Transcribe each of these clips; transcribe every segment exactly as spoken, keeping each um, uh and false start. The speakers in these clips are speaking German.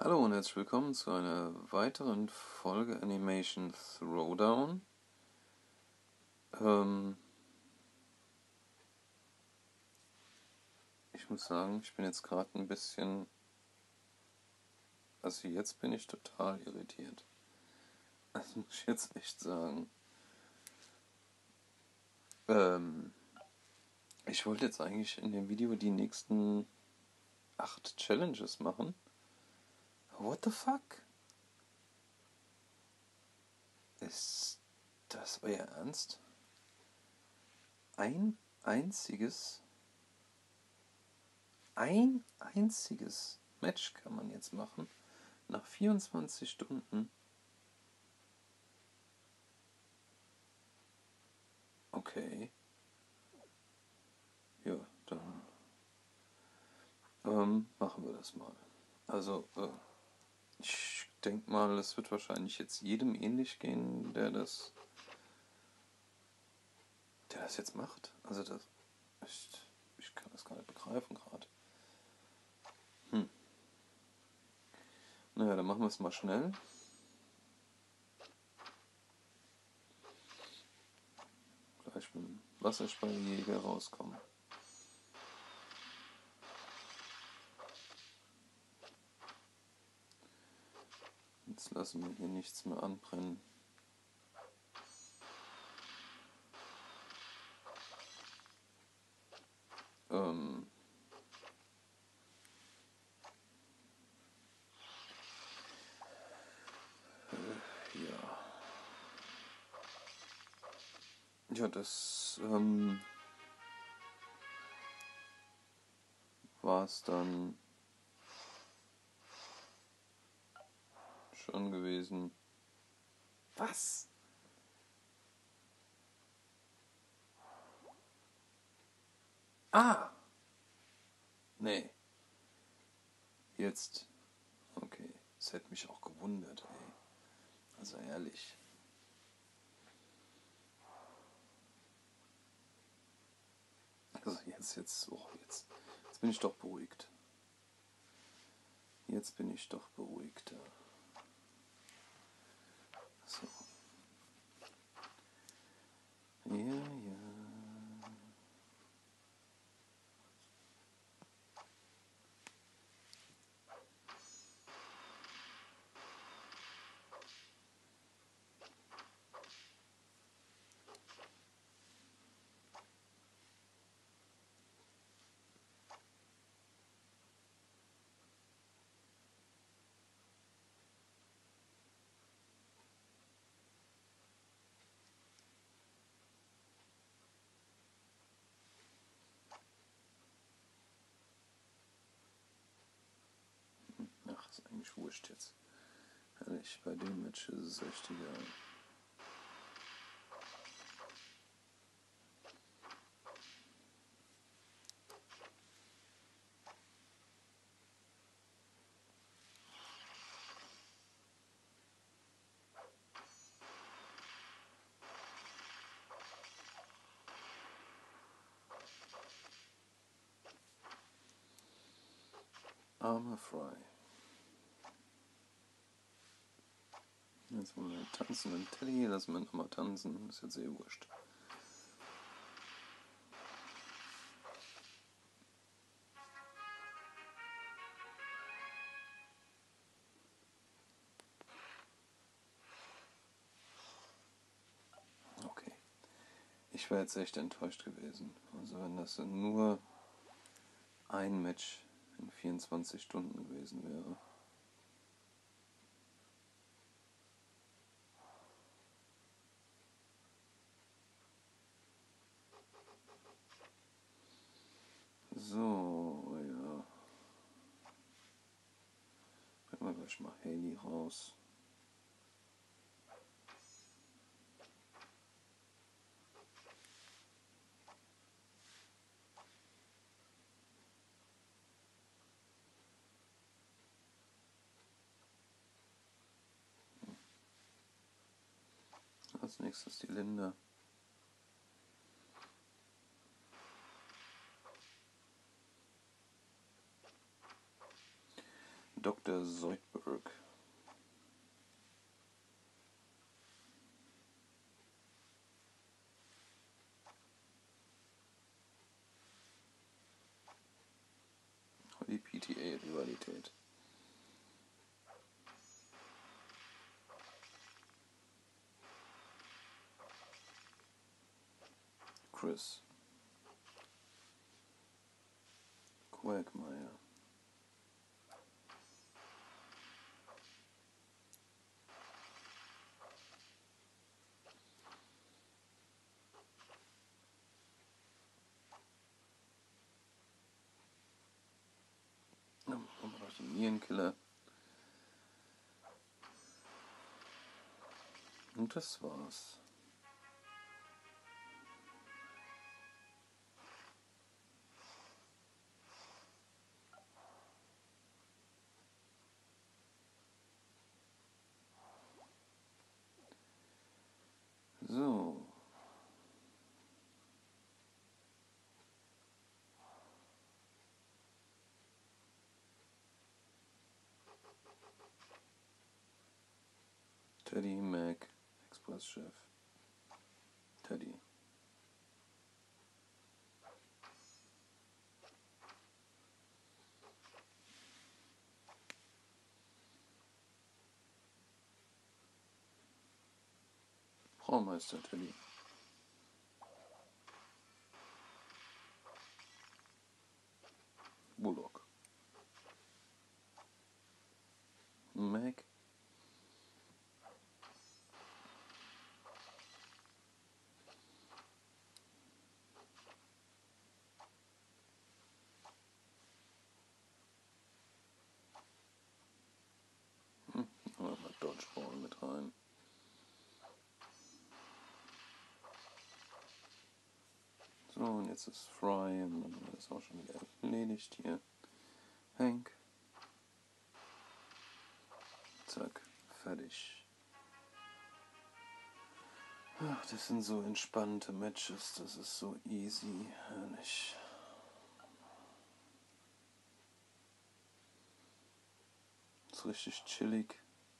Hallo und herzlich willkommen zu einer weiteren Folge Animation Throwdown. Ähm ich muss sagen, ich bin jetzt gerade ein bisschen... Also jetzt bin ich total irritiert. Das muss ich jetzt echt sagen. Ähm ich wollte jetzt eigentlich in dem Video die nächsten acht Challenges machen. What the fuck? Ist das euer Ernst? Ein einziges... Ein einziges Match kann man jetzt machen. Nach vierundzwanzig Stunden. Okay. Ja, dann ähm, machen wir das mal. Also, äh, ich denke mal, es wird wahrscheinlich jetzt jedem ähnlich gehen, der das, der das jetzt macht. Also, das, ich, ich kann das gar nicht begreifen gerade. Hm. Naja, dann machen wir es mal schnell. Gleich mit dem Wasserspeiejäger rauskommen. Jetzt lassen wir hier nichts mehr anbrennen. Ähm... Ja. Ja, das ähm, war es dann schon gewesen. Was? Ah! Nee. Jetzt. Okay. Das hätte mich auch gewundert, ey. Also ehrlich. Also jetzt, jetzt, oh, jetzt, jetzt bin ich doch beruhigt. Jetzt bin ich doch beruhigter. So. Ja, ja. Ach, ist eigentlich wurscht jetzt. Ehrlich, bei dem Match ist es echt egal. Armor Fry. Jetzt wollen wir tanzen mit Teddy, lassen wir nochmal tanzen, ist jetzt eh wurscht. Okay. Ich wäre jetzt echt enttäuscht gewesen. Also wenn das nur ein Match in vierundzwanzig Stunden gewesen wäre. So, ja. Bringen wir gleich mal Haley raus. Als nächstes die Linda. Doktor Zoidberg. Die P T A-Rivalität. Chris. Quagmire. Nierenkiller. Und das war's. So. Teddy, Mac, Express-Chef. Teddy. Braumeister Teddy. Bullock. Mac. Hm, mal Dodgeball mit rein. So, und jetzt ist Fry und dann haben wir das auch schon wieder erledigt hier. Hank. Zack, fertig. Ach, das sind so entspannte Matches, das ist so easy, herrlich. Das ist richtig chillig.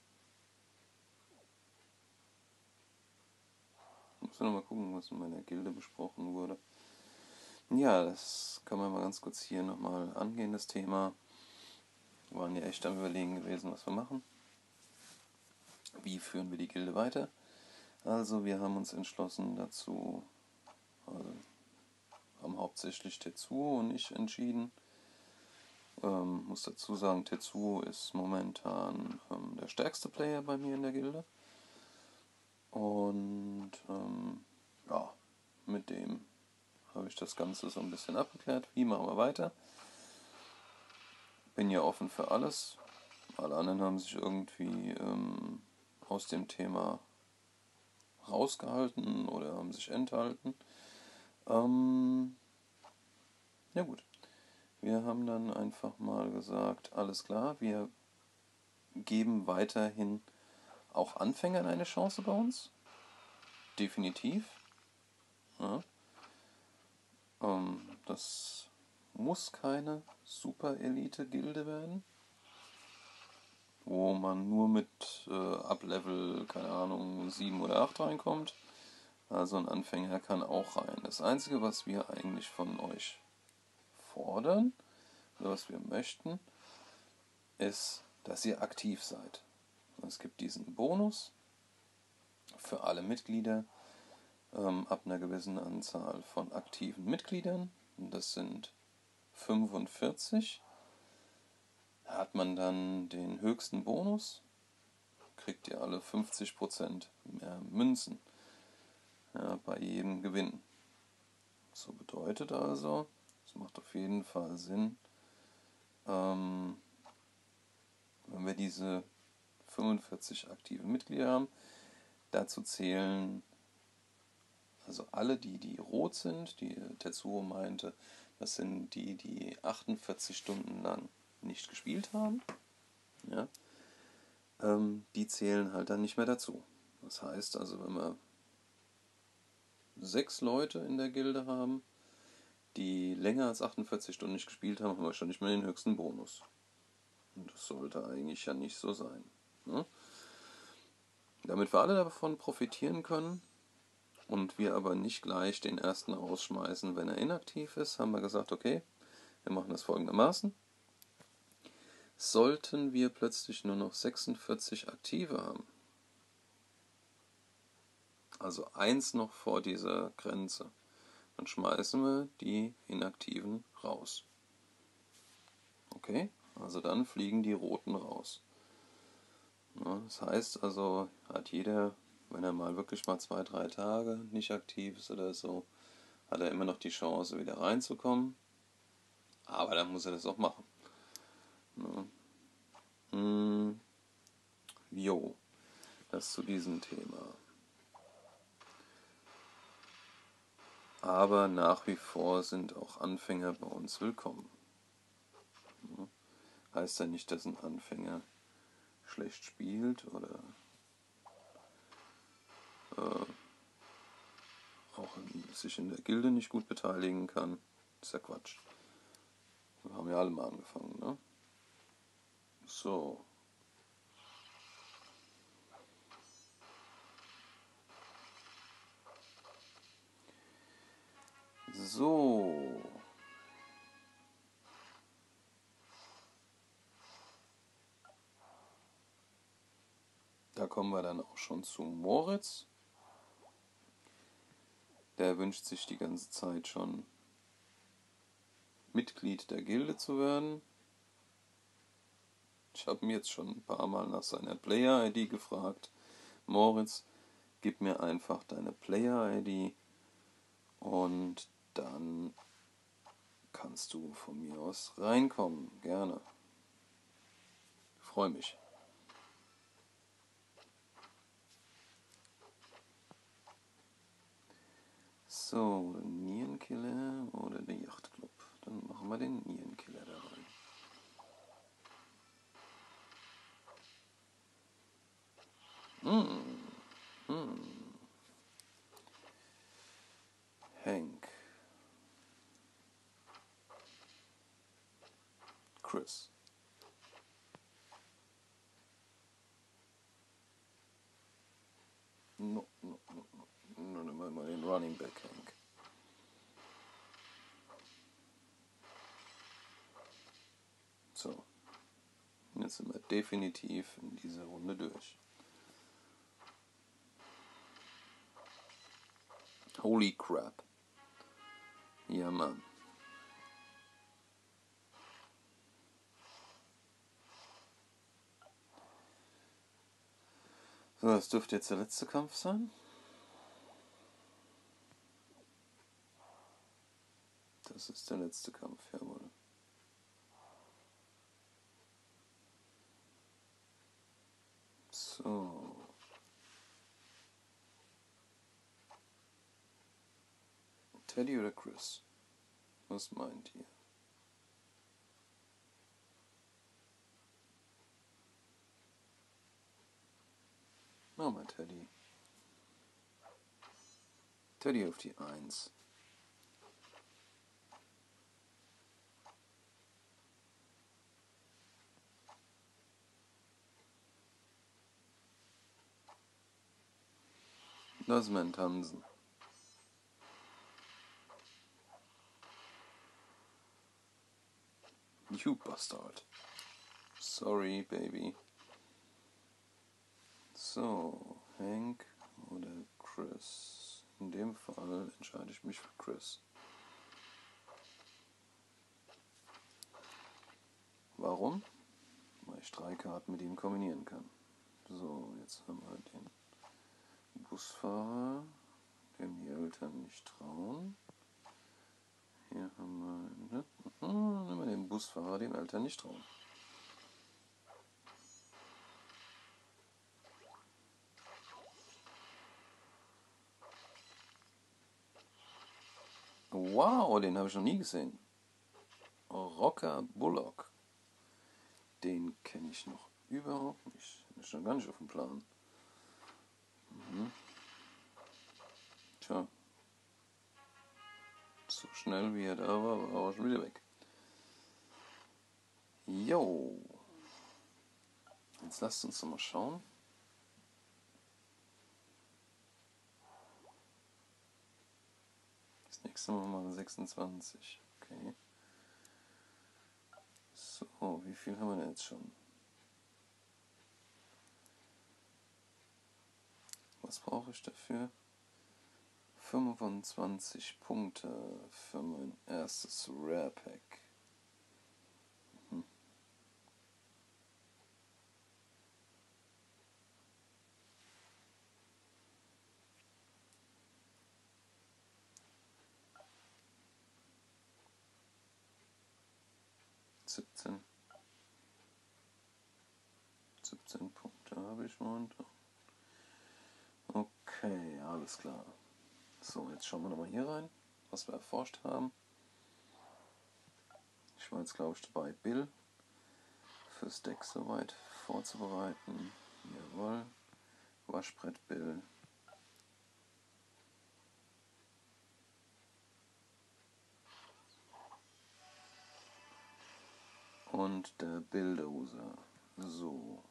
Ich muss noch mal gucken, was in meiner Gilde besprochen wurde. Ja, das kann man mal ganz kurz hier nochmal angehen, das Thema. Wir waren ja echt am Überlegen gewesen, was wir machen. Wie führen wir die Gilde weiter? Also wir haben uns entschlossen dazu, also haben hauptsächlich Tetsuo und ich entschieden. Ähm, muss dazu sagen, Tetsuo ist momentan ähm, der stärkste Player bei mir in der Gilde. Und ähm, ja, mit dem habe ich das Ganze so ein bisschen abgeklärt. Wie machen wir weiter? Bin ja offen für alles. Alle anderen haben sich irgendwie ähm, aus dem Thema rausgehalten oder haben sich enthalten. Ähm, ja gut. Wir haben dann einfach mal gesagt, alles klar, wir geben weiterhin auch Anfängern eine Chance bei uns. Definitiv. Ja. Ähm, das muss keine Super-Elite-Gilde werden, wo man nur mit äh, ab Level, keine Ahnung, sieben oder acht reinkommt. Also ein Anfänger kann auch rein. Das Einzige, was wir eigentlich von euch fordern, oder was wir möchten, ist, dass ihr aktiv seid. Es gibt diesen Bonus für alle Mitglieder ähm, ab einer gewissen Anzahl von aktiven Mitgliedern. Das sind fünfundvierzig. Da hat man dann den höchsten Bonus, kriegt ihr alle fünfzig Prozent mehr Münzen, ja, bei jedem Gewinn. So bedeutet also, es macht auf jeden Fall Sinn, ähm, wenn wir diese fünfundvierzig aktiven Mitglieder haben. Dazu zählen also alle, die, die rot sind, die Tetsuo meinte, das sind die, die achtundvierzig Stunden lang nicht gespielt haben. Ja, ähm, die zählen halt dann nicht mehr dazu. Das heißt also, wenn wir sechs Leute in der Gilde haben, die länger als achtundvierzig Stunden nicht gespielt haben, haben wir schon nicht mehr den höchsten Bonus. Und das sollte eigentlich ja nicht so sein. Ne? Damit wir alle davon profitieren können und wir aber nicht gleich den ersten rausschmeißen, wenn er inaktiv ist, haben wir gesagt, okay, wir machen das folgendermaßen. Sollten wir plötzlich nur noch sechsundvierzig Aktive haben, also eins noch vor dieser Grenze, dann schmeißen wir die Inaktiven raus. Okay, also dann fliegen die Roten raus. Ja, das heißt also, hat jeder, wenn er mal wirklich mal zwei, drei Tage nicht aktiv ist oder so, hat er immer noch die Chance, wieder reinzukommen. Aber dann muss er das auch machen. Ja. Hm. Jo, das zu diesem Thema. Aber nach wie vor sind auch Anfänger bei uns willkommen. Ja. Heißt ja nicht, dass ein Anfänger schlecht spielt oder äh, auch sich in der Gilde nicht gut beteiligen kann. Ist ja Quatsch. Wir haben ja alle mal angefangen, ne? So. So. Da kommen wir dann auch schon zu Moritz. Der wünscht sich die ganze Zeit schon, Mitglied der Gilde zu werden. Ich habe ihn jetzt schon ein paar Mal nach seiner Player-I D gefragt. Moritz, gib mir einfach deine Player-I D und dann kannst du von mir aus reinkommen. Gerne. Freue mich. So, Nierenkiller oder der Yachtclub. Dann machen wir den Nierenkiller da rein. Hm. Hm. Hank. Chris. No, no, no, no. No, mal den Running Back Hank. So. Jetzt sind wir definitiv in dieser Runde durch. Holy crap. Ja, Mann. So, das dürfte jetzt der letzte Kampf sein. Das ist der letzte Kampf, jawohl. So. Teddy oder Chris? Was meint ihr? Machen wir Teddy. Teddy auf die eins. Lass mal tanzen. You bastard. Sorry, baby. So, Hank oder Chris? In dem Fall entscheide ich mich für Chris. Warum? Weil ich drei Karten mit ihm kombinieren kann. So, jetzt haben wir den Busfahrer, dem die Eltern nicht trauen. Hier haben wir, ne? Hm, nehmen wir den Busfahrer, dem Eltern nicht trauen. Wow, den habe ich noch nie gesehen. Rocker Bullock. Den kenne ich noch überhaupt nicht. Den ist schon gar nicht auf dem Plan. Mhm. Tja. So schnell wie er da war, war er schon wieder weg. Jo. Jetzt lasst uns noch mal schauen. Das nächste Mal mal sechsundzwanzig. Okay. So, wie viel haben wir denn jetzt schon? Was brauche ich dafür? fünfundzwanzig Punkte für mein erstes Rare Pack. Hm. siebzehn. siebzehn Punkte habe ich momentan. Okay, alles klar. So, jetzt schauen wir nochmal hier rein, was wir erforscht haben. Ich war jetzt, glaube ich, dabei, Bill fürs Deck soweit vorzubereiten. Jawohl. Waschbrett Bill. Und der Bulldozer. So.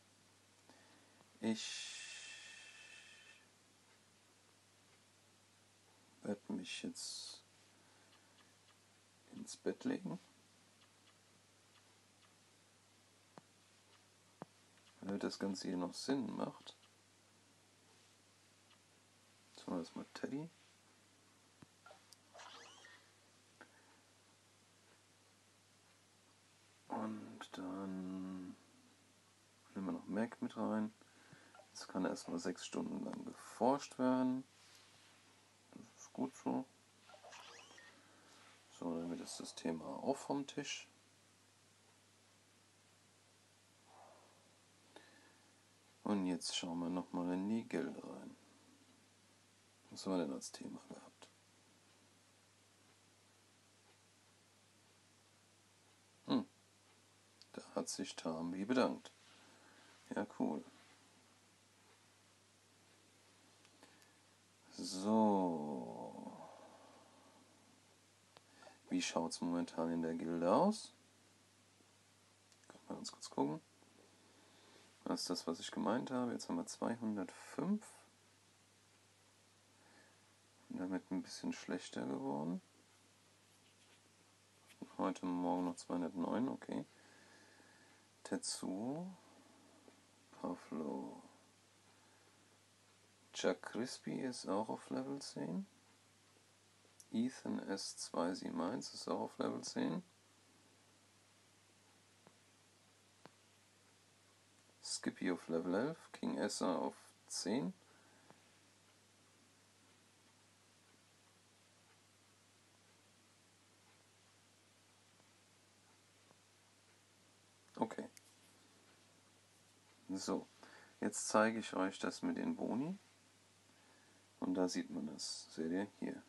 Ich werde mich jetzt ins Bett legen. Weil das Ganze hier noch Sinn macht. Jetzt machen wir das mal Teddy. Und dann nehmen wir noch Mac mit rein. Jetzt kann erstmal sechs Stunden lang geforscht werden. Das ist gut so. So, dann wird das Thema auch vom Tisch. Und jetzt schauen wir nochmal in die Gilde rein. Was haben wir denn als Thema gehabt? Hm, da hat sich Tambi bedankt. Ja, cool. So. Wie schaut es momentan in der Gilde aus? Können wir ganz kurz gucken. Das ist das, was ich gemeint habe. Jetzt haben wir zweihundertfünf. Und damit ein bisschen schlechter geworden. Heute Morgen noch zweihundertneun, okay. Tetsuo. Pavlo. Chuck Crispy ist auch auf Level zehn. Ethan S zwei sieben eins ist auch auf Level zehn. Skippy auf Level elf. King Essa auf zehn. Okay. So, jetzt zeige ich euch das mit den Boni. Und da sieht man das. Seht ihr? Hier.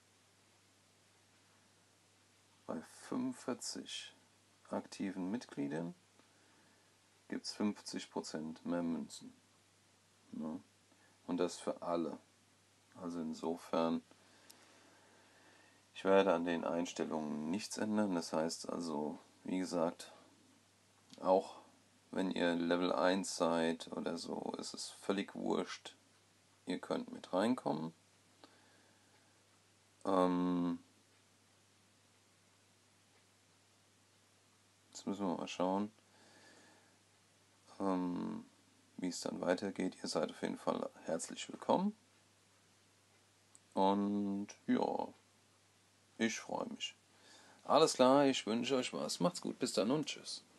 Bei fünfundvierzig aktiven Mitgliedern gibt es fünfzig Prozent mehr Münzen. Ja. Und das für alle. Also insofern, ich werde an den Einstellungen nichts ändern. Das heißt also, wie gesagt, auch wenn ihr Level eins seid oder so, ist es völlig wurscht. Ihr könnt mit reinkommen. Ähm Jetzt müssen wir mal schauen, ähm, wie es dann weitergeht. Ihr seid auf jeden Fall herzlich willkommen. Und ja, ich freue mich. Alles klar, ich wünsche euch was. Macht's gut, bis dann und tschüss.